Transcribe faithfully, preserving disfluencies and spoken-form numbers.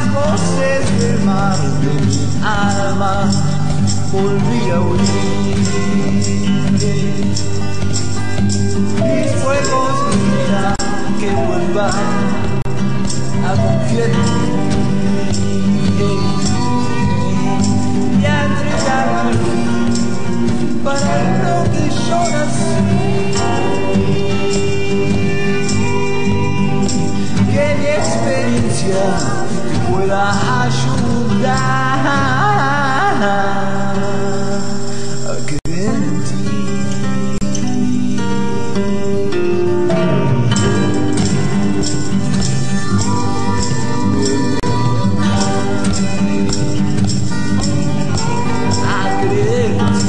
las voces del mar de mi alma volví a oír. Mis fuegos gritan que vuelva a confiar en mí y a entregarme para lo que yo nací. Que mi experiencia te pueda ayudar a creer en ti. A creer en ti.